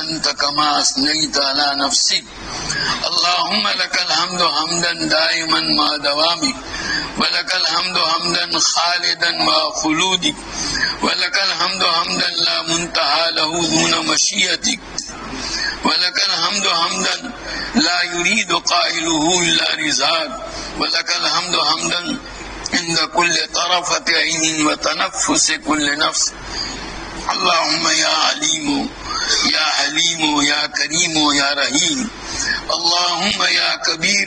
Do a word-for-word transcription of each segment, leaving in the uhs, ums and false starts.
أنت كما أثنيت على نفسك. اللهم لك الحمد حمدا دائما مع دوامك، ولك الحمد حمدا خالدا مع خلودك، ولك الحمد حمدا لا منتهى له دون مشيئتك، ولك الحمد حمدا لا يريد قائله إلا رضاك، ولك الحمد حمدا عند كل طرفة عين وتنفس كل نفس. اللهم يا عليم يا حليم يا كريم يا رحيم. اللهم يا كبير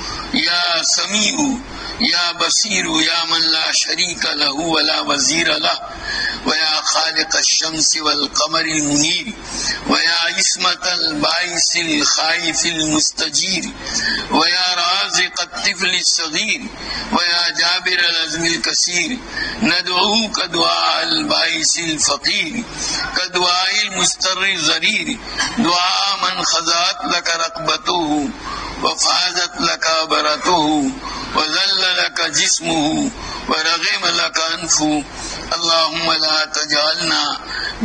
يا سميع يا بصير يا من لا شريك له ولا وزير له، ويا خالق الشمس والقمر المنير، ويا عصمة البائس الخائف المستجير، ويا رازق الطفل الصغير، ويا جابر العزم الكثير. ندعوك دعاء البائس الفقير كدعاء المستر الضرير، دعاء من خضعت لك رقبته وفازت لك برته وذل لك جسمه ورغم لك أنفه. اللهم لا تجعلنا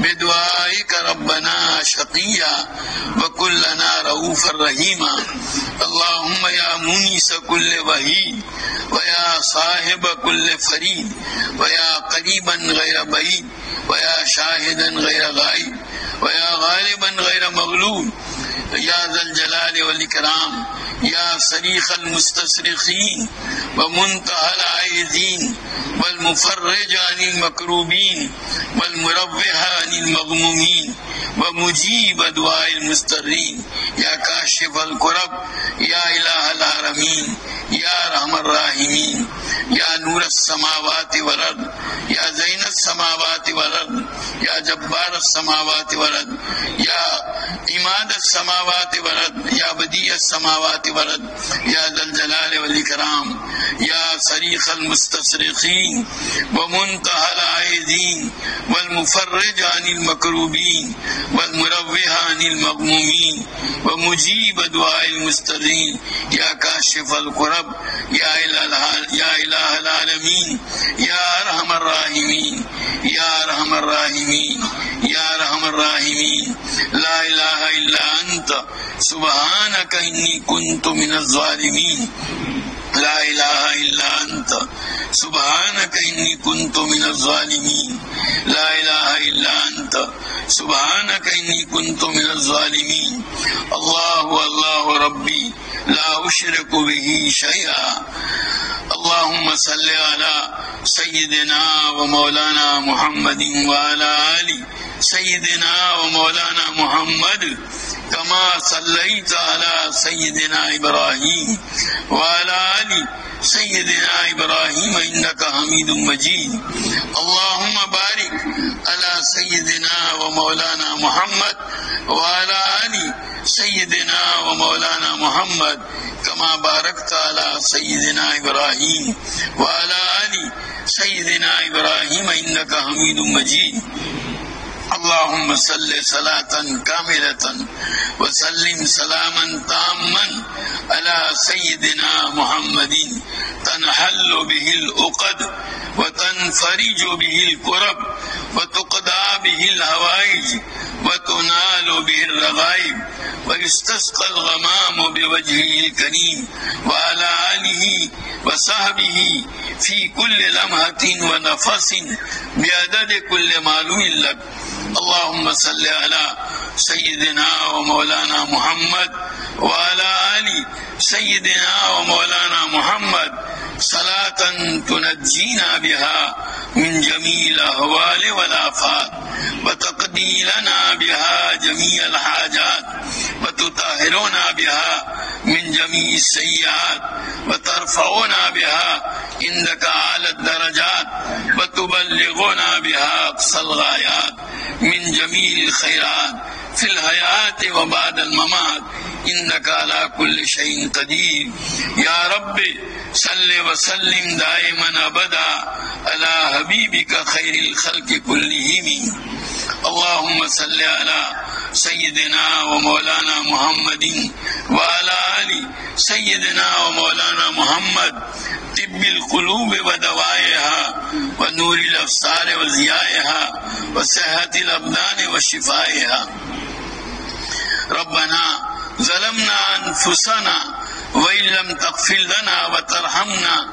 بدعائك ربنا شقيا وكن لنا رؤوفا رحيما. اللهم يا مونس كل وحيد، ويا صاحب كل فريد، ويا قريبا غير بعيد، ويا شاهدا غير غائب، ويا غالبا غير مغلوب، يا ذا الجلال والإكرام، يا صريخ المستصرخين ومنتهى العائذين، والمفرج عن المكروبين، والمروح عن المغمومين، ومجيب دعاء المضطرين، يا كاشف الكرب، يا إله العالمين، يا أرحم الراحمين، يا نور السماوات والأرض، يا زين السماوات والأرض، يا جبار السماوات والأرض، يا عماد السماوات والأرض، يا بديع السماوات والأرض، يا ذا الجلال والإكرام، يا صريخ المستصرخين ومنتهى العائذين، والمفرج عن المكروبين، والمروح عن المغمومين، ومجيب دعاء المضطرين، يا كاشف الكرب، يا إله يا إله العالمين، يا أرحم الراحمين، يا أرحم الراحمين، يا أرحم الراحمين. لا إله إلا أنت سبحانك إني كنت من الظالمين. لا إله إلا أنت سبحانك إني كنت من الظالمين. لا إله إلا أنت سبحانك إني كنت من الظالمين. الله الله ربي لا أشرك به شيئا. اللهم صل على سيدنا ومولانا محمد وعلى آل سيدنا ومولانا محمد كما صليت على سيدنا إبراهيم وعلى آل سيدنا إبراهيم إنك حميد مجيد. اللهم بارك على سيدنا ومولانا محمد وعلى آل سيدنا ومولانا محمد كما باركت على سيدنا إبراهيم وعلى آل سيدنا إبراهيم إنك حميد مجيد. اللهم صل صلاة كاملة وسلم سلاما تاما على سيدنا محمد تنحل به العقد وتنفرج به الكرب وتقضى به الهوائج وتنال به الرغائب ويستسقى الغمام بوجهه الكريم وعلى آله وصحبه في كل لمحة ونفس بعدد كل معلوم لك. اللهم صل على سيدنا ومولانا محمد وعلى آل سيدنا ومولانا محمد صلاة تنجينا بها من جميع الأهوال والآفات وتقضي لنا بها جميع الحاجات وتطهرنا بها من جميع السيئات وترفعنا بها عندك أعلى الدرجات وتبلغنا بها أقصى الغايات من جميع الخيرات في الحياة وبعد الممات إنك على كل شيء قدير. يا رب صل وسلم دائما أبدا على حبيبك خير الخلق كلهم. اللهم صل على سيدنا ومولانا محمد وعلى آل سيدنا ومولانا محمد طب القلوب ودوائها ونور الأبصار وضيائها وصحة الأبدان وشفائها. ربنا ظلمنا انفسنا وان لم تغفر لنا وترحمنا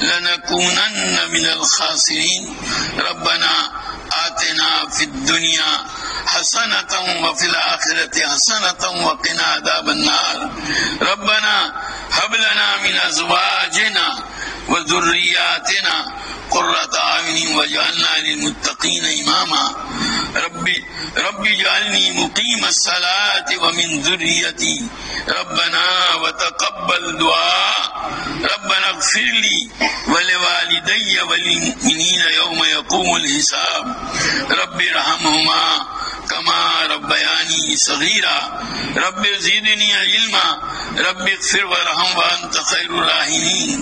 لنكونن من الخاسرين ربنا آتنا في الدنيا حسنة وفي الآخرة حسنة وقنا عذاب النار ربنا هب لنا من أزواجنا وذرياتنا قرة أعين واجعلنا للمتقين إماما ربي ربي اجعلني مقيم الصلاة ومن ذريتي ربنا وتقبل دعاء ربنا اغفر لي ولوالدي وللمؤمنين يوم يقوم الحساب ربي ارحمهما كما ربياني صغيرا رب زدني علما رب اغفر وارحم وأنت خير الراحمين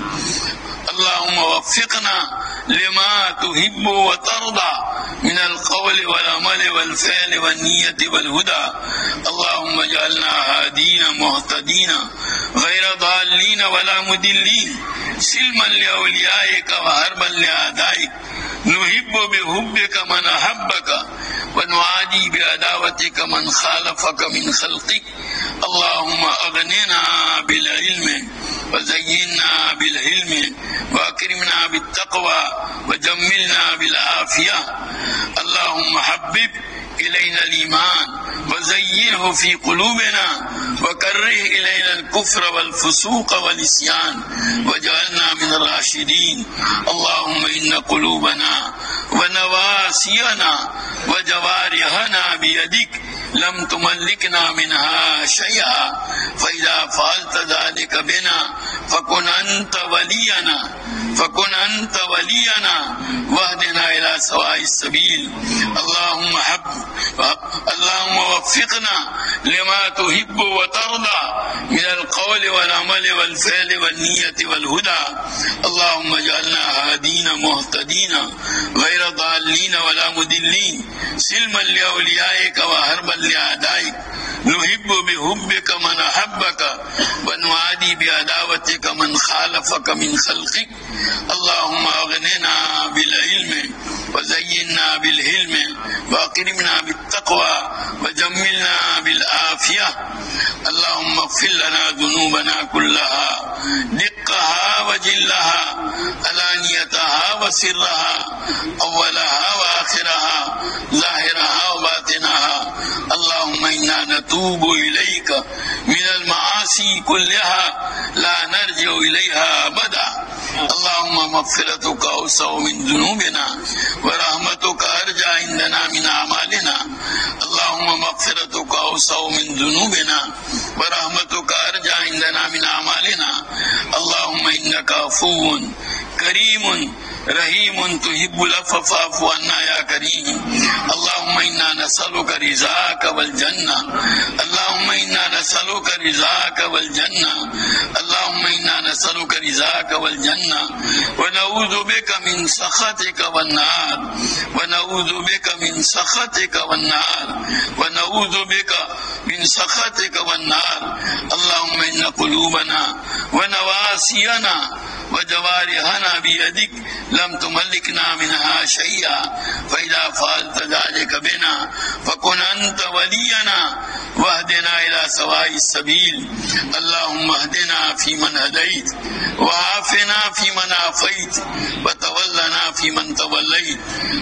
اللهم وفقنا لما تحب وترضى من القول والعمل والفعل والنية والهدى اللهم اجعلنا هادين مهتدين غير ضالين ولا مضلين سلما لأوليائك وحربا لأعدائك نحب بحبك من أحبك ونعادي بعداوتك من خالفك من خلقك اللهم أغننا بالعلم وزينا بالحلم وأكرمنا بالتقوى وجملنا بالعافية اللهم حبب إلينا الإيمان وزينه في قلوبنا وكره إلينا الكفر والفسوق والعصيان واجعلنا من الراشدين اللهم إن قلوبنا ونواسينا وجوارحنا بيدك لم تملكنا منها شيئا فإذا فعلت ذلك بنا فكن أنت ولينا فكن أنت ولينا واهدنا إلى سواء السبيل اللهم حب اللهم وفقنا لما تحب وترضى من القول والعمل والفعل والنية والهدى اللهم اجعلنا هادين مهتدين غير ضالين ولا مضلين سلما لأوليائك وحربا لأعدائك نحب بحبك من أحبك ونعادي بعداوتك من خالفك من خلقك اللهم أغننا بالعلم وزينا بالحلم وأكرمنا بالتقوى وجملنا بالعافية اللهم اغفر لنا ذنوبنا كلها دقها وجلها علانيتها وسرها أولها وآخرها ظاهرها وباطنها اللهم إنا نتوب إليك من المعاصي كلها لا نرجع إليها أبدا اللهم مغفرتك أوسع من ذنوبنا ورحمتك أرجى عندنا من أعمالنا اللهم مغفرتك أوسع من ذنوبنا ورحمتك أرجى عندنا من أعمالنا اللهم إنك عفو كريم رحيم تحب العفو فاعف عنا يا كريم اللهم إنا نسألك رضاك والجنة اللهم إنا نسألك رضاك والجنة اللهم إنا نسألك رضاك والجنة ونعوذ بك من سخطك والنار ونعوذ بك من سخطك والنار ونعوذ بك من سخطك والنار اللهم إن قلوبنا ونواسينا وجوارحنا بيدك لم تملكنا منها شيئا فإذا فعلت ذلك بنا فكن أنت ولينا واهدنا إلى سواء السبيل اللهم اهدنا فيمن هديت وعافنا فيمن عافيت وتولنا فيمن توليت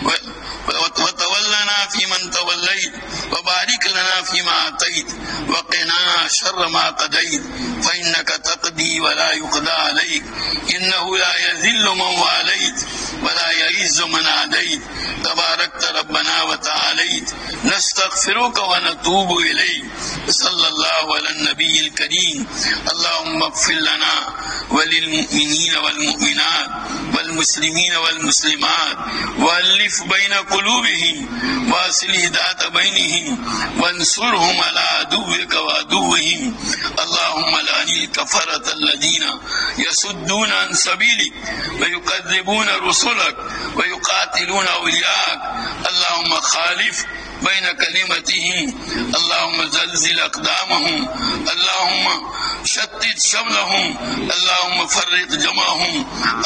وتولنا فيمن توليت وبارك لنا فيما أعطيت وقنا شر ما قضيت فإنك تقضي ولا يقضى عليك إنه لا يذل من واليت ولا يعز من عاديت تباركت ربنا وتعاليت نستغفرك ونتوب إليك صلى الله على النبي الكريم اللهم اغفر لنا وللمؤمنين والمؤمنات والمسلمين والمسلمات وألف بين قلوبهم واصلح ذات بينهم وانصرهم على عدوك وعدوهم اللهم لعن الكفرة الذين يصدون عن سبيلك ويكذبون رسلك ويقاتلون أولياءك اللهم خالف بين كلمتهم اللهم زلزل أقدامهم اللهم شتت شملهم اللهم فرق جمعهم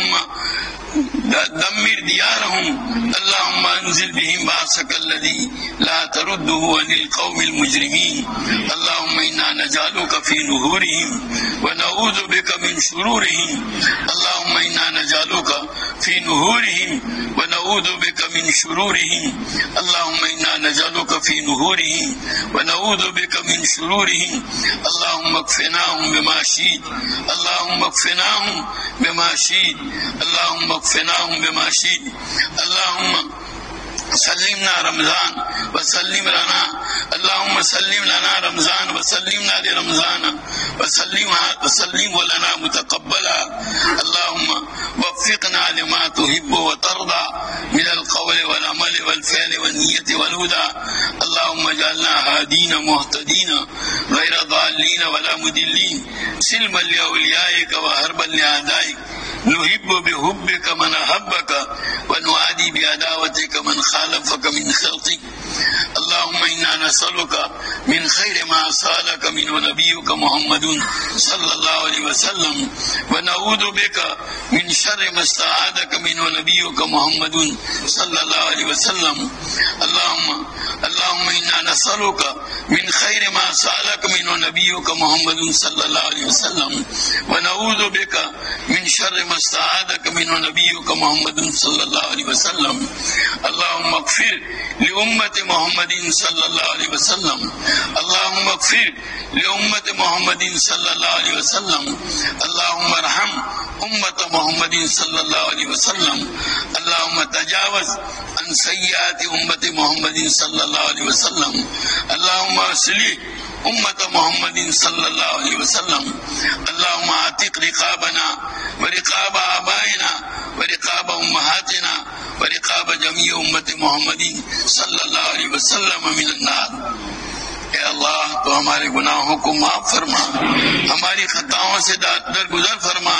اللهم دمر ديارهم اللهم انزل بهم بأسك الذي لا ترده عن القوم المجرمين اللهم إنا نجعلك في نهورهم ونعوذ بك من شرورهم اللهم إنا نجعلك في نهورهم ونعوذ بك من شرورهم اللهم إنا نجعلك في نهورهم ونعوذ بك من شرورهم اللهم اكفناهم بما شئت اللهم اكفناهم بما شئت اللهم اكفناهم بما شئت اللهم سلمنا رمضان وسلم لنا اللهم سلم لنا رمضان وسلمنا لرمضان وسلم وسلم لنا متقبلا اللهم وفقنا لما تحب وترضى من القول والعمل والفعل والنية والهدى اللهم اجعلنا هادين مهتدين غير ضالين ولا مضلين سلما لأوليائك وهربا لأعدائك نحب بحبك من أحبك ونعادي بعداوتك من خالفك من خلقك اللهم إنا نسألك من خير ما سألك منه نبيك محمد صلى الله عليه وسلم ونعوذ بك من شر ما استعاذك منه نبيك محمد صلى الله عليه وسلم اللهم اللهم إنا نسألك من خير ما سألك منه نبيك محمد صلى الله عليه وسلم ونعوذ بك من شر ما استعاذك منه نبيك محمد صلى الله عليه وسلم اللهم اغفر لأمة محمد صلى الله عليه وسلم اللهم اغفر لأمة محمد صلى الله عليه وسلم اللهم ارحم أمة محمد صلى الله عليه وسلم اللهم تجاوز عن سيئات أمة محمد صلى الله عليه وسلم اللهم اصلح أمة محمد صلى الله عليه وسلم اللهم اعتق رقابنا ورقاب آبائنا ورقاب أمهاتنا ورقاب جميع أمة محمد صلی اللہ علیہ وسلم من النار۔ اے اللہ تو ہمارے گناہوں کو معاف فرما، ہماری خطاؤں سے درگزر فرما،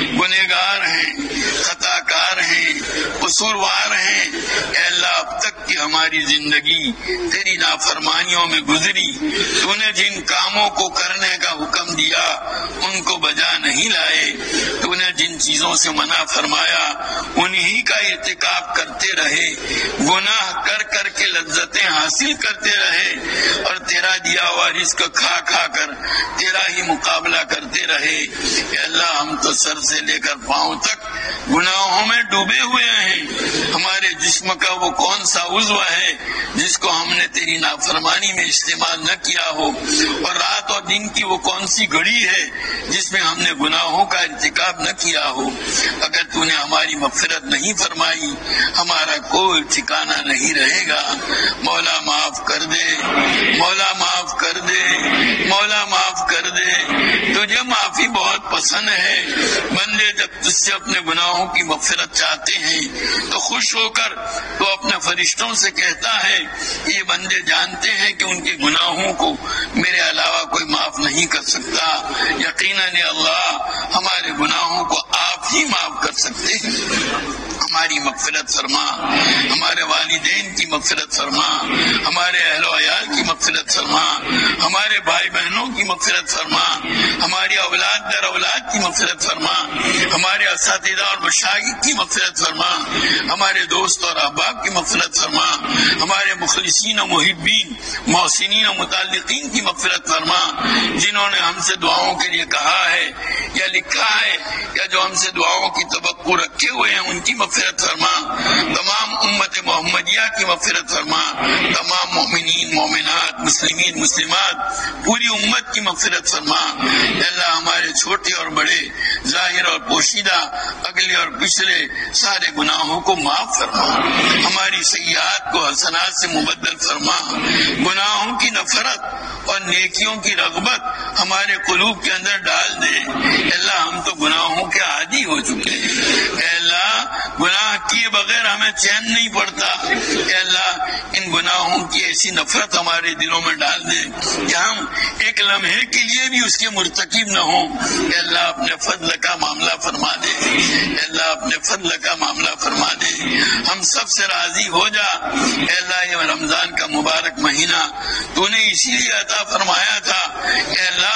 گنہگار ہیں، خطا کار ہیں، قصوروار ہیں۔ اے اللہ اب تک کی ہماری زندگی تیری نافرمانیوں میں گزری، تو نے جن کاموں کو کرنے کا حکم دیا ان کو بجا نہیں لائے، تو نے جن چیزوں سے منع فرمایا انہی کا ارتکاب کرتے رہے، گناہ کر کر کے لذتیں حاصل کرتے رہے اور تیرا دیا ہوا رزق کھا کھا کر تیرا ہی مقابلہ کرتے رہے۔ اے اللہ ہم تو سر سے لے کر پاؤں تک گناہوں میں ڈوبے ہوئے ہیں۔ ہمارے جسم کا وہ کون سا عضو ہے جس کو ہم نے تیری نافرمانی میں استعمال نہ کیا ہو، اور رات اور دن کی وہ کون سی گھڑی ہے جس میں ہم نے گناہوں کا ارتکاب نہ کیا ہو۔ اگر تو نے ہماری مغفرت نہیں فرمائی ہمارا کوئی ٹھکانہ نہیں رہے گا۔ مولا معاف کر دے، مولا معاف کر دے، مولا معاف کر دے۔ تجھے معافی بہت پسند ہے۔ بندے جب تجھ سے اپنے گناہوں کی مغفرت چاہتے ہیں تو خوش ہو کر تو اپنے فرشتوں سے کہتا ہے یہ بندے جانتے ہیں کہ ان کے گناہوں کو میرے علاوہ کوئی معاف نہیں کر سکتا۔ یقیناً اللہ ہمارے گناہوں کو آپ ہی معاف کر سکتے ہیں۔ ہماری مغفرت فرما، ہمارے والدین کی مغفرت فرما، ہمارے اہل و عیال کی مغفرت فرما، ہمارے بھائی بہنوں کی مغفرت فرما، ہماری اولاد در اولاد کی مغفرت فرما، ہمارے اساتذہ اور مشائخ کی مغفرت فرما، ہمارے دوست اور احباب کی مغفرت فرما، ہمارے مخلصین و محبین محسنین و متعلقین کی مغفرت فرما، جنہوں نے ہم سے دعاؤں کے لیے کہا ہے یا لکھا ہے یا جو ہم سے دعاؤں کی توقع رکھے ہوئے ہیں ان کی مغفرت فرما، تمام امت محمدیہ کی مغفرت فرما، تمام مومنین مومنات مسلمین مسلمات پوری امت کی مغفرت فرما۔ اللہ ہمارے چھوٹے اور بڑے ظاہر اور پوشیدہ اگلے اور پچھلے سارے گناہوں کو معاف فرما، ہماری سیئات کو حسنات سے مبدل فرما، گناہوں کی نفرت اور نیکیوں کی رغبت ہمارے قلوب کے اندر ڈال دے۔ اللہ ہم تو گناہوں کے عادی ہو چکے ہیں۔ اے اللہ گناہ کیے بغیر ہمیں چین نہیں پڑتا۔ اے اللہ ان گناہوں کی ایسی نفرت ہمارے دلوں میں ڈال دے کہ ہم ایک لمحے کے لیے بھی اس کے مرتکب نہ ہوں۔ اے اللہ اپنے فضل کا معاملہ فرما دے، اے اللہ اپنے فضل کا معاملہ فرما دے، ہم سب سے راضی ہو جا۔ اے اللہ یہ رمضان کا مبارک مہینہ تو نے اسی لیے عطا فرمایا تھا۔ اے اللہ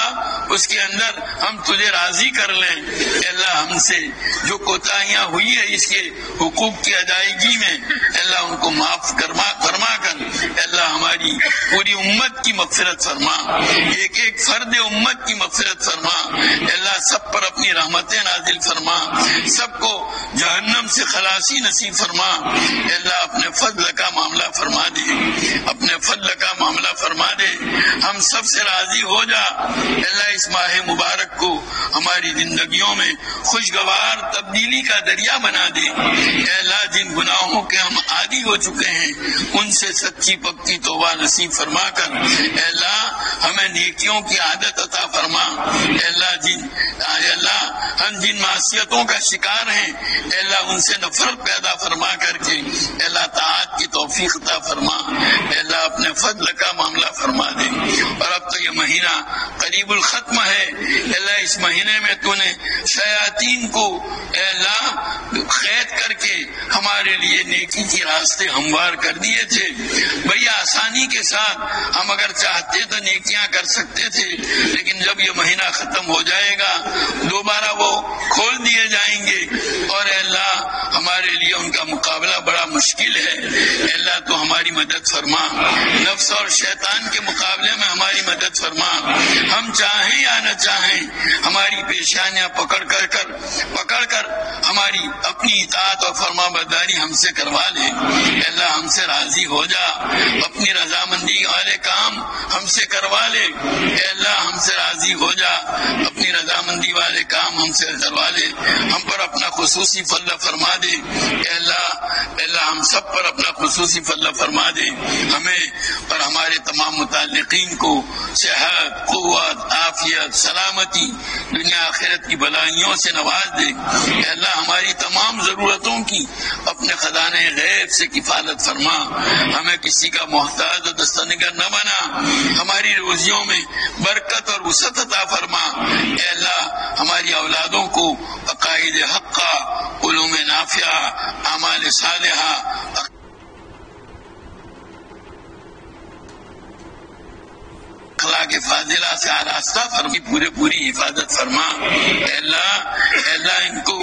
اس کے اندر ہم تجھے راضی کر لیں. اے اللہ ہم سے جو کوتاہیاں ہوئی ہے اس کے حقوق کی ادائیگی میں اے اللہ ان کو معاف فرما فرما کر اے اللہ ہماری پوری امت کی مغفرت فرما, ایک ایک فرد امت کی مغفرت فرما. اے اللہ سب پر اپنی رحمتیں نازل فرما, سب کو جہنم سے خلاصی نصیب فرما. اے اللہ اپنے فضل کا معاملہ فرما دے, اپنے فضل کا معاملہ فرما دے, ہم سب سے راضی ہو جا. اے اللہ اس ماہ مبارک کو ہماری زندگیوں میں خوشگوار تبدیلی کا دریا بنا دے. اے اللہ جن گناہوں کے ہم عادی ہو چکے ہیں ان سے سچی پکی توبہ نصیب فرما کر اے اللہ ہمیں نیکیوں کی عادت عطا فرما. اے اللہ جن اے اللہ ہم جن معصیتوں کا شکار ہیں اے اللہ ان سے نفرت پیدا فرما کر کے اے اللہ طاعت کی توفیق عطا فرما. اے اللہ اپنے فضل کا معاملہ فرما دے. اور اب تو یہ مہینہ قریب الختم ہے. اے اللہ اس مہینے میں تو نے شیاطین کو اے اللہ قید کر کے ہمارے لیے نیکی کی راستے ہموار کر دیے تھے. بھئی آسانی کے ساتھ ہم اگر چاہتے تو نیکیاں کر سکتے تھے, لیکن جب یہ مہینہ ختم ہو جائے گا دوبارہ وہ کھول دیے جائیں گے اور اے اللہ ہمارے لیے ان کا مقابلہ بڑا مشکل ہے. اے اللہ تو ہماری مدد فرما, نفس اور شیطان کے مقابلے میں ہماری مدد فرما. ہم چاہیں یا نہ چاہیں ہماری پیشانیاں پکڑ کر کر پکڑ کر ہماری اپنی اطاعت اور فرما برداری ہم سے کروا لے. اے اللہ ہم سے راضی ہو جا, اپنی رضامندی والے کام ہم سے کروا لے. اے اللہ ہم سے راضی ہو جا, اپنی رضامندی والے کام ہم سے کروا لے. ہم پر اپنا خصوصی فضل فرما دے. اے اللہ اے اللہ ہم سب پر اپنا خصوصی فضل فرما دے. ہمیں اور ہمارے تمام متعلقین کو صحت, قوت, عافیت, سلامتی, دنیا آخرت کی بلائیوں سے نواز دے. اے اللہ ہماری تمام ضرورتوں کی اپنے خزانے غیب سے کفالت فرما. ہمیں کسی کا محتاج و دستنگر نہ بنا. ہماری روزیوں میں برکت اور وسعت عطا فرما. اے اللہ ہماری اولادوں کو عقائد حقہ, علوم نافعہ, اعمال صالحہ, اخلاق فاضلہ سے آراستہ فرمی پورے پوری حفاظت فرما. اے اللہ اے اللہ ان کو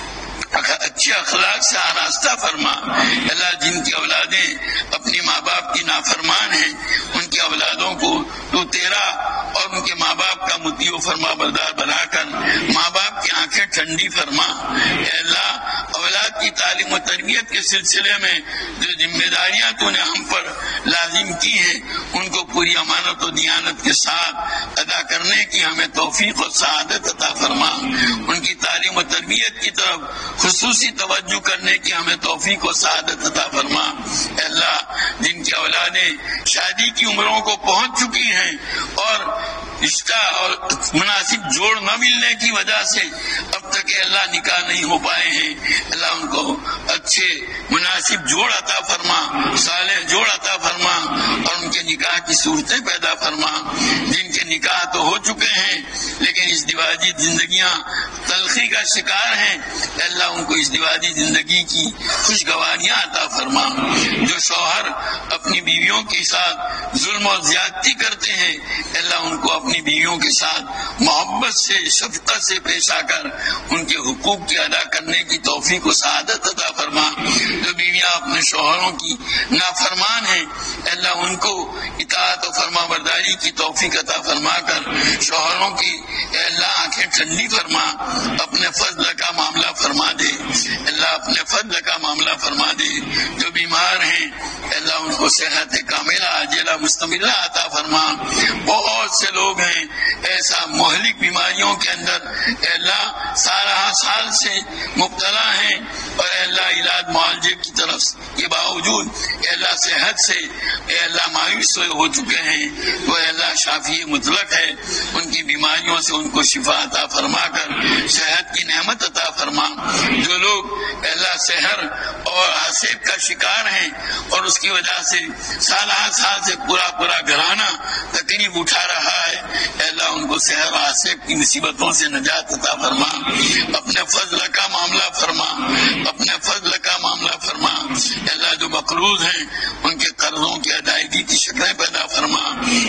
اچھے اخلاق سے آراستہ فرما. اللہ جن کی اولادیں اپنی ماں باپ کی نافرمان ہیں ان کی اولادوں کو تو تیرا اور ان کے ماں باپ کا مطیع و فرما بردار بنا کر ماں باپ کی آنکھیں ٹھنڈی فرما. اے اللہ اولاد کی تعلیم و تربیت کے سلسلے میں جو ذمہ داریاں تو نے ہم پر لازم کی ہیں ان کو پوری امانت و دیانت کے ساتھ ادا کرنے کی ہمیں توفیق و سعادت عطا فرما. ان کی تعلیم و تربیت کی طرف خصوصی توجہ کرنے کی ہمیں توفیق و سعادت عطا فرما. اے اللہ جن کی اولادیں شادی کی عمروں کو پہنچ چکی ہیں اور رشتہ اور مناسب جوڑ نہ ملنے کی وجہ سے اب تک اللہ نکاح نہیں ہو پائے ہیں, اللہ ان کو اچھے مناسب جوڑ عطا فرما, صالح جوڑ عطا فرما اور ان کے نکاح کی صورتیں پیدا فرما. جن کے نکاح تو ہو چکے ہیں لیکن اس دیواجی زندگیاں تلخی کا شکار ہیں, اللہ ان کو اس دیواجی زندگی کی خوشگواریاں عطا فرما. جو شوہر اپنی بیویوں کے ساتھ ظلم و زیادتی کرتے ہیں اللہ ان کو اپنی بیویوں کے ساتھ محبت سے, شفقت سے پیش آ کر ان کے حقوق کی ادا کرنے کی توفیق و سعادت عطا فرما. جو بیویاں اپنے شوہروں کی نافرمان ہیں اللہ ان کو اطاعت و فرما برداری کی توفیق عطا فرما کر شوہروں کی اللہ آنکھیں ٹھنڈی فرما. اپنے فضل کا معاملہ فرما دے اللہ, اپنے فضل کا معاملہ فرما دے. جو بیمار ہیں اللہ ان کو صحت کاملہ عاجلہ مستمرہ عطا فرما. بہت سے لوگ ہیں ایسا مہلک بیماریوں کے اندر اللہ سارا سال سے مبتلا ہیں اور اللہ علاج معالجے کی طرف کے باوجود اللہ صحت سے اللہ مایوس ہو چکے ہیں. وہ اللہ شافی مطلق ہے, ان کی بیماریوں سے ان کو شفا عطا فرما کر صحت کی نعمت عطا فرما. جو لوگ اللہ سحر اور حسد کا شکار ہیں اور اس کی وجہ سے سال سال سے پورا پورا گھرانہ تکلیف اٹھا رہا ہے اللہ ان کو سحر و حسد کی مصیبتوں سے نجات عطا فرما. اپنے فضل کا معاملہ فرما, اپنے فضل کا معاملہ فرما. اللہ جو مقروض ہیں ان کے قرضوں کی ادائیگی کی شکلیں پیدا فرما. جو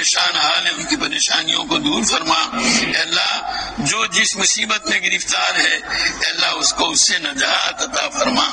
پریشان حال ہیں ان کی پریشانیوں کو دور فرما. اے اللہ جو جس مصیبت میں گرفتار ہے اے اللہ اس کو اس سے نجات عطا فرما.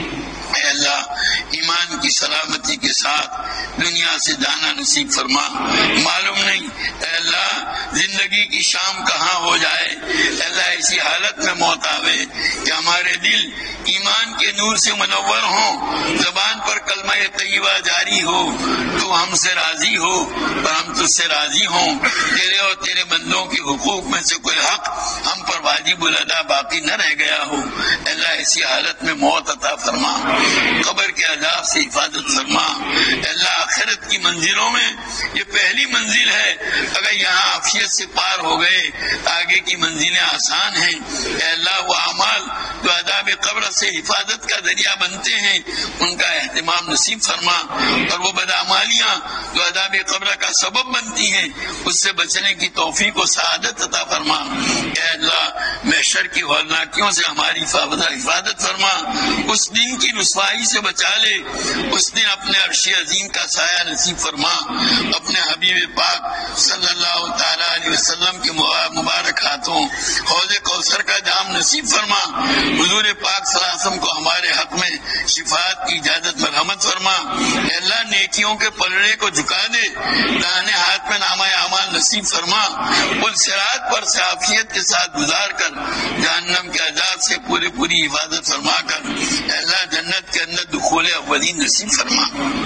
اے اللہ ایمان کی سلامتی کے ساتھ دنیا سے جانا نصیب فرما. معلوم نہیں اے اللہ زندگی کی شام کہاں ہو جائے. اے اللہ ایسی حالت میں موت آوے کہ ہمارے دل ایمان کے نور سے منور ہوں, زبان پر کلمہ طیبہ جاری ہو, تو ہم سے راضی ہو اور ہم تجھ سے راضی ہوں. تیرے اور تیرے بندوں کے حقوق میں سے کوئی حق ہم پر واجب الادا باقی نہ رہ گیا ہو. اے اللہ ایسی حالت میں موت عطا فرما. قبر کے عذاب سے حفاظت فرما. اے اللہ آخرت کی منزلوں میں یہ پہلی منزل ہے, اگر یہاں عافیت سے پار ہو گئے آگے کی منزلیں آسان ہیں. اے اللہ وہ اعمال جو عذاب قبر سے حفاظت کا ذریعہ بنتے ہیں ان کا اہتمام نصیب فرما, اور وہ بدعمالیاں جو عذاب قبر کا سبب بنتی ہیں اس سے بچنے کی توفیق و سعادت عطا فرما. اے اللہ محشر کی ہولناکیوں سے ہماری حفاظت فرما. اس دن کی رسوائی سے بچا لے, اس دن اپنے عرش عظیم کا سایہ نصیب فرما. اپنے حبیب پاک صلی اللہ تعالی علیہ وسلم کے مبارک ہاتھوں حوض کوثر کا جام نصیب فرما. حضور پاک صلی اللہ علیہ وسلم کو ہمارے حق میں شفاعت کی اجازت مرحمت فرما. اے اللہ نیکیوں کے پلڑے کو جھکا دے, داہنے ہاتھ میں نامہ اعمال نصیب فرما. پل صراط پر سے عافیت کے ساتھ گزار کر جہنم کے عذاب سے پوری پوری حفاظت فرما کر اے اللہ جنت کے اندر دخول اولین نصیب فرما.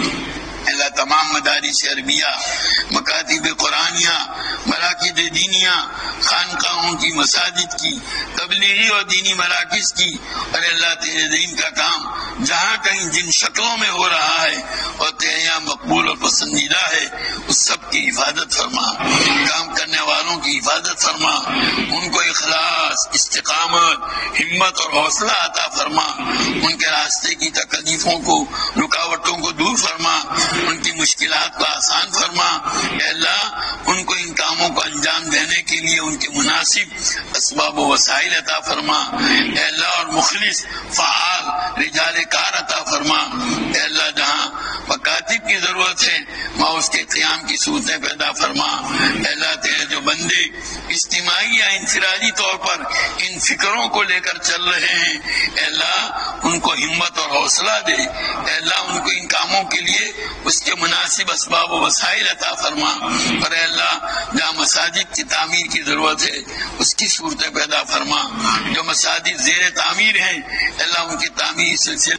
اللہ تمام مدارس عربیہ, مکاتب قرآنیہ, مراکز دینیہ, خانقاہوں کی, مساجد کی, تبلیغی اور دینی مراکز کی, اور اللہ تیرے دین کا کام جہاں کہیں جن شکلوں میں ہو رہا ہے اور تیرے یہاں مقبول اور پسندیدہ ہے اس سب کی حفاظت فرما. کام کرنے والوں کی حفاظت فرما, ان کو اخلاص, استقامت, ہمت اور حوصلہ عطا فرما. ان کے راستے کی تکلیفوں کو, رکاوٹوں کو دور فرما, ان کی مشکلات کو آسان فرما. اے اللہ ان کو ان کاموں کو انجام دینے کے لیے ان کے مناسب اسباب و وسائل عطا فرما. اے اللہ اور مخلص فعال رجال کار عطا فرما. اے اللہ جہاں مکاتب کی ضرورت ہے وہاں اس کے قیام کی صورتیں پیدا فرما. اے اللہ تیرے جو بندے اجتماعی یا انفرادی طور پر ان فکروں کو لے کر چل رہے ہیں اے اللہ ان کو ہمت اور حوصلہ دے. اے اللہ ان کو ان کاموں کے لیے اس کے مناسب اسباب و وسائل عطا فرما. اور اے اللہ جہاں مساجد کی تعمیر کی ضرورت ہے اس کی صورتیں پیدا فرما. جو مساجد زیر تعمیر ہیں اے اللہ ان کی تعمیر سلسلے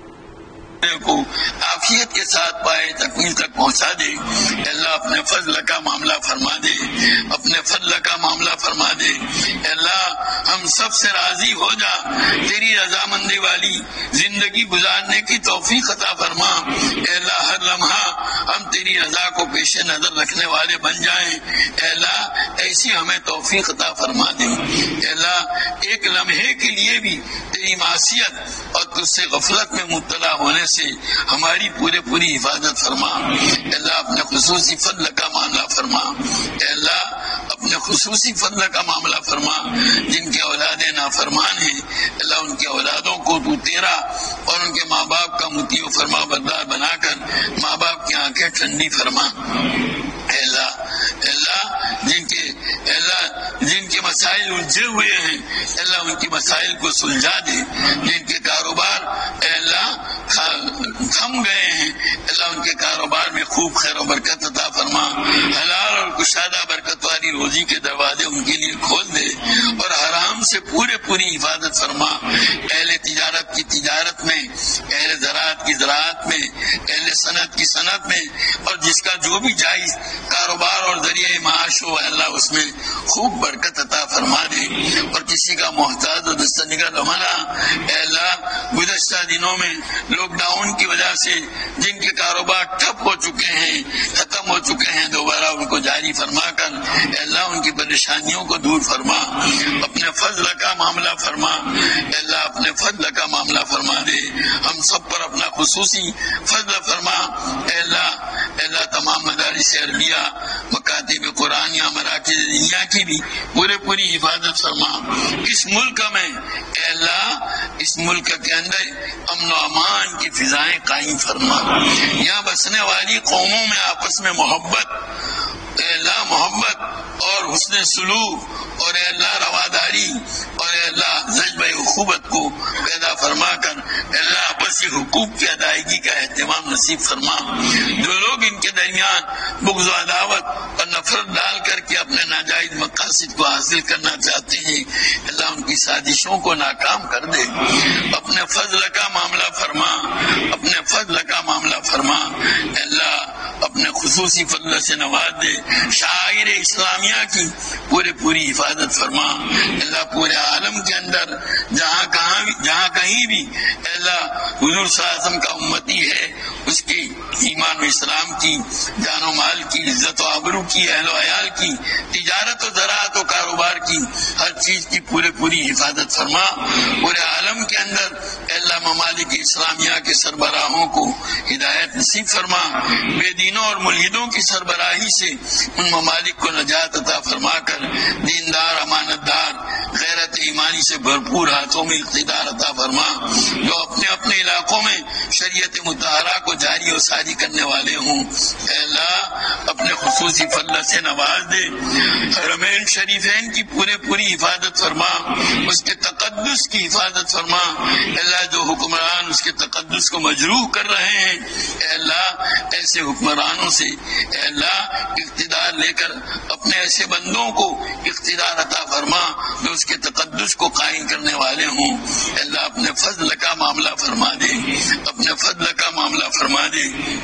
کو عافیت کے ساتھ پائے تکمیل تک پہنچا دے. اے اللہ اپنے فضل کا معاملہ فرما دے, اپنے فضل کا معاملہ فرما دے. اے اللہ ہم سب سے راضی ہو جا, تیری رضامندی والی زندگی گزارنے کی توفیق عطا فرما. اے اللہ ہر لمحہ ہم تیری رضا کو پیش نظر رکھنے والے بن جائیں. اے اللہ ایسی ہمیں توفیق عطا فرما دے. اے اللہ ایک لمحے کے لیے بھی تیری معصیت اور تجھ سے غفلت میں مبتلا ہونے سے ہماری پورے پوری حفاظت فرما. اے اللہ اپنے خصوصی فضل کا معاملہ فرما. اے اللہ اپنے خصوصی فضل کا معاملہ فرما. جن کے اولاد نافرمان ہیں اللہ ان کے اولادوں کو تو تیرا اور ان کے ماں باپ کا مطیع و فرما بردار بنا کر ماں باپ کی آنکھیں ٹھنڈی فرما. اے اللہ اے اللہ جن کے اے اللہ جن کے مسائل الجھے ہوئے ہیں اللہ ان کے مسائل کو سلجھا دے. جن کے کاروبار اے اللہ تھم گئے ہیں اللہ ان کے کاروبار میں خوب خیر و برکت عطا فرما. حلال اور کشادہ برکت والی روزی کے دروازے ان کے لیے کھول دے اور حرام سے پورے پوری حفاظت فرما. اہل تجارت کی تجارت میں, اہل زراعت کی زراعت میں, اہل صنعت کی صنعت میں, اور جس کا جو بھی جائز کاروبار اور ذریعہ معاش ہو اللہ اس میں خوب برکت عطا فرما دے. اور کسی کا محتاج و دستنگر رمنا اے اللہ گزشتہ دنوں میں لاک ڈاؤن کی وجہ سے جن کے کاروبار ٹھپ ہو چکے ہیں, ختم ہو چکے ہیں, دوبارہ ان کو جاری فرما کر اے اللہ ان کی پریشانیوں کو دور فرما. اپنے فضل کا معاملہ فرما. اے اللہ اپنے فضل کا معاملہ فرما دے. ہم سب پر اپنا خصوصی فضل فرما. اے اللہ اے اللہ تمام مدارس عربیہ, مکاتب قرآنیہ, مراکز دنیا کی بھی پورے پوری حفاظت فرما. اس ملک میں اے اللہ اس ملک کے اندر امن و امان کی فضائیں قائم فرما. یہاں بسنے والی قوموں میں آپس میں محبت محبت اور حسن سلوک اور اے اللہ رواداری اور اے اللہ جذبہ اخوت کو پیدا فرما کر اے اللہ آپسی حقوق کی ادائیگی کا اہتمام نصیب فرما۔ جو لوگ ان کے درمیان بغض و عداوت اور نفرت ڈال کر کے اپنے ناجائز مقاصد کو حاصل کرنا چاہتے ہیں اللہ ان کی سازشوں کو ناکام کر دے۔ اپنے فضل کا معاملہ فرما، اپنے فضل کا معاملہ فرما اے اللہ، اپنے خصوصی فضل سے نواز دے۔ شاعر اسلامیہ کی پورے پوری حفاظت فرما اللہ۔ پورے عالم کے اندر جہاں کہاں جہاں کہیں بھی اللہ حضور صلی اللہ علیہ وسلم کا امتی ہے، اس کی ایمان و اسلام کی، جان و مال کی، عزت و آبرو کی، اہل و عیال کی، تجارت و زراعت و کاروبار کی، ہر چیز کی پورے پوری حفاظت فرما۔ پورے عالم کے اندر اللہ ممالک اسلامیہ کے سربراہوں کو ہدایت نصیب فرما۔ بے دینوں اور ملحدوں کی سربراہی سے ان ممالک کو نجات عطا فرما کر دیندار، امانت دار، غیرت ایمانی سے بھرپور ہاتھوں میں اقتدار عطا فرما۔ جو اپنے اپنے علاقوں میں شریعت مطہرہ کو جاری و ساری کرنے والے ہوں اے اللہ اپنے خصوصی فضل سے نواز دے۔ حرمین شریفین کی پورے پوری حفاظت فرما، اس کے تقدس کی حفاظت فرما اے اللہ۔ جو حکمران اس کے تقدس کو مجروح کر رہے ہیں اے اللہ، ایسے حکمرانوں سے اے اللہ اقتدار لے کر اپنے ایسے بندوں کو اقتدار عطا فرما جو اس کے تقدس کو قائم کرنے والے ہوں اے اللہ۔ اپنے فضل کا معاملہ فرما دے، اپنے فضل کا معاملہ فرما دے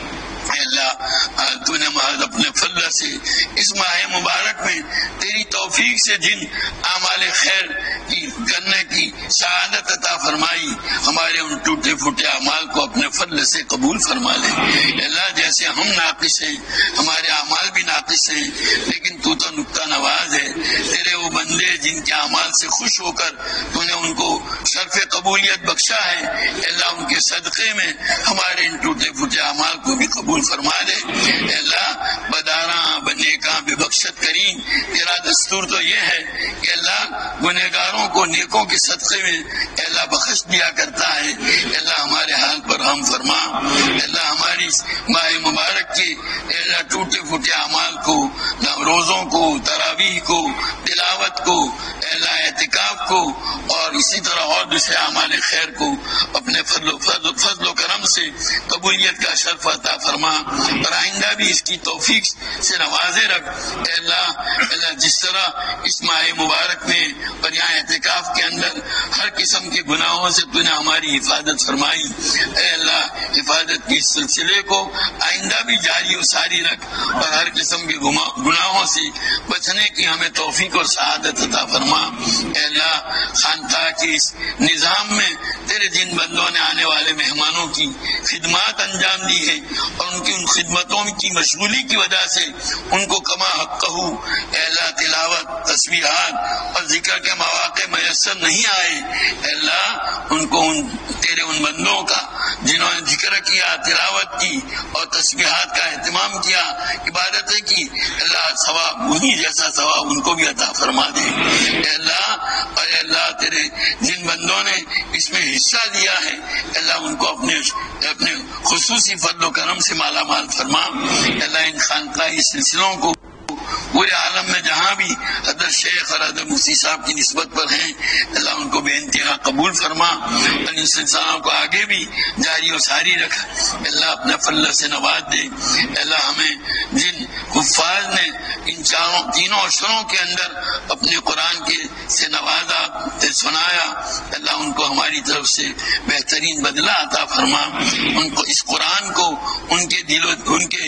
اے اللہ۔ تو نے محض اپنے فضل سے اس ماہ مبارک میں تیری توفیق سے جن اعمال خیر کی کرنے کی سعادت عطا فرمائی، ہمارے ان ٹوٹے پھوٹے اعمال کو اپنے فضل سے قبول فرما لے اے اللہ۔ جیسے ہم ناقص ہیں، ہمارے اعمال بھی ناقص ہیں، لیکن تو تو نکتہ نواز ہے۔ تیرے وہ بندے جن کے اعمال سے خوش ہو کر تو نے ان کو شرف قبولیت بخشا ہے اے اللہ، ان کے صدقے میں ہمارے ان ٹوٹے پھوٹے اعمال کو بھی قبول فرما دے اے اللہ۔ بداراں بنیکاں بے بخشت کریم، تیرا دستور تو یہ ہے کہ اللہ گنہگاروں کو نیکوں کے صدقے میں اے اللہ بخش دیا کرتا ہے اے اللہ۔ ہمارے حال پر ہم فرما اے اللہ۔ ہماری ماہ مبارک کے اے اللہ ٹوٹے پھوٹے اعمال کو، روزوں کو، تراویح کو، تلاوت کو اے اللہ، اعتکاف کو اور اسی طرح اور دوسرے اعمال خیر کو اپنے فضل و فضل, فضل و کرم سے قبولیت کا شرف عطا فرما، اور آئندہ بھی اس کی توفیق سے نوازے رکھ اے اللہ۔ اللہ جس طرح اس ماہ مبارک میں اور یہاں اعتکاف کے اندر ہر قسم کے گناہوں سے تو نے ہماری حفاظت فرمائی اے اللہ، حفاظت کے سلسلے کو آئندہ بھی جاری و ساری رکھ، اور ہر قسم کے گناہوں سے بچنے کی ہمیں توفیق اور سعادت عطا فرما اے اللہ۔ خانقاہ کے اس نظام میں تیرے جن بندوں نے آنے والے مہمانوں کی خدمات انجام دی ہے اور ان کی ان خدمتوں کی مشغولی کی وجہ سے ان کو کما حق کہو اے اللہ، تلاوت، تسبیحات اور ذکر کے مواقع میسر نہیں آئے اے اللہ، ان کو ان تیرے ان بندوں کا جنہوں نے ذکر کیا، تلاوت کی اور تسبیحات کا اہتمام کیا، عبادتیں کی اللہ، ثواب انہی جیسا ثواب ان کو بھی عطا فرما دے اے اللہ۔ اور اے اللہ تیرے جن بندوں نے اس میں حصہ لیا ہے اللہ، ان کو اپنے اپنے خصوصی فضل و کرم سے مالا مال فرما اللہ۔ ان خانقاہی سلسلوں کو پورے عالم میں جہاں بھی حضرت شیخ اور حضرت مفتی صاحب کی نسبت پر ہیں اللہ، ان کو بے انتہا قبول فرما، اور ان سلسلوں کو آگے بھی جاری و ساری رکھ اللہ، اپنے فضل سے نواز دے اللہ۔ ہمیں جن حفاظ نے ان چاروں تینوں اشروں کے اندر اپنے قرآن کے سے نوازا سنایا اللہ، ان کو ہماری طرف سے بہترین بدلہ عطا فرما، ان کو اس قرآن کو ان کے دل ان کے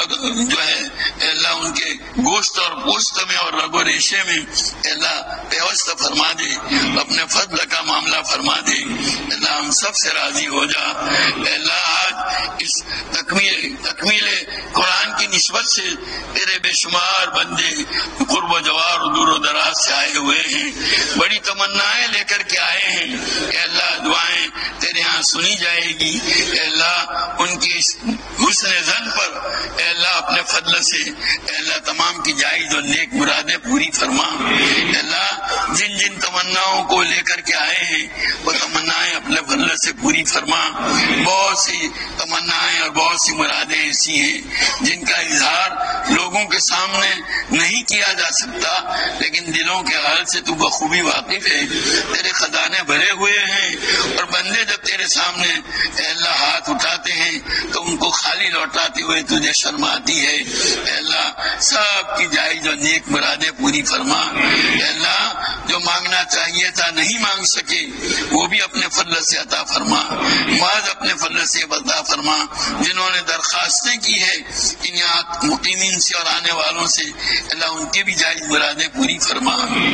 جو ہے اللہ ان کے گوشت اور پوست میں اور رگ و ریشے میں اللہ پیوست فرما دے، اپنے فضل کا معاملہ فرما دے اللہ۔ ہم سب سے راضی ہو جا اللہ۔ آج اس تکمیل تکمیل قرآن کی نسبت سے تیرے بے شمار بندے قرب و جوار و دور و دراز سے آئے ہوئے ہیں، بڑی تمنائیں لے کر کے آئے ہیں کہ اللہ دعائیں تیرے ہاں سنی جائے گی اے اللہ۔ ان کی حسن زن پر اے اللہ اپنے فضل سے اے اللہ تمام کی جائز اور نیک مرادیں پوری فرما اے اللہ۔ جن جن تمناؤں کو لے کر کے آئے ہیں وہ تمنائیں اپنے فضل سے پوری پوری فرما۔ بہت سی تمنائیں اور بہت سی مرادیں ایسی ہیں جن کا اظہار لوگوں کے سامنے نہیں کیا جا سکتا، لیکن دلوں کے حال سے تو بخوبی واقف ہے۔ تیرے خزانے بھرے ہوئے ہیں، اور بندے جب تیرے سامنے اے اللہ ہاتھ اٹھاتے ہیں تو ان کو خالی لوٹاتے ہوئے تجھے شرم آتی ہے۔ اے اللہ سب کی جائز و نیک مرادیں پوری فرما۔ اے اللہ جو مانگنا چاہیے تھا نہیں مانگ سکے وہ بھی اپنے فضل سے عطا فرما، بعض اپنے فضل سے عطا فرما۔ جنہوں نے درخواستیں کی ہے ان یہاں مقیمین سے اور آنے والوں سے، اللہ ان کی بھی جائز مرادیں پوری فرما۔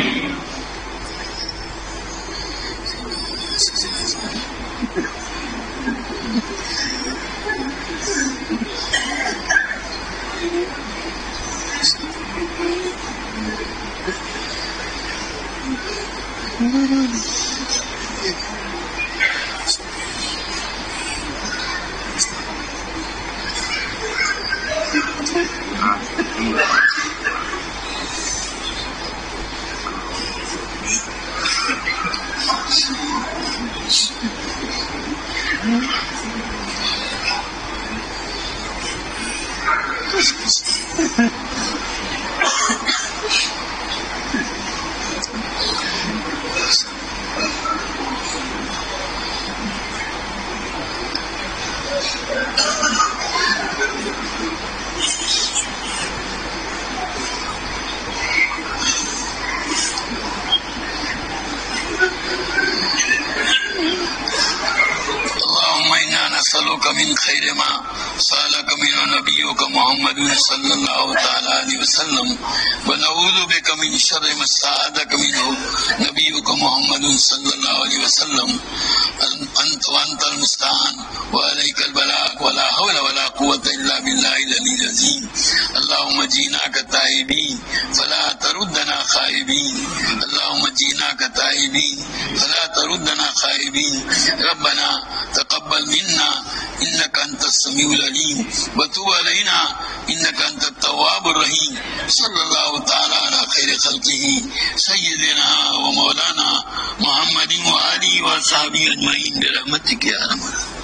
من خیر ما سالک من نبیک محمد صلی اللہ تعالی علیہ وسلم ونعوذ بک من شر ما استعاذک منه نبیک محمد صلی اللہ علیہ وسلم انت وانت المستعان وعلیک البلاغ ولا حول ولا قوة الا باللہ العلی العظیم اللهم جئناک تائبین فلا تردنا خائبین اللهم جئناک تائبین فلا تردنا خائبین ربنا تقبل منا انك انت السميع العليم وتب علينا انك انت التواب الرحيم صلى الله تعالى على خير خلقه سيدنا ومولانا محمد وآله وصحبه اجمعين برحمتك يا ارحم الراحمين۔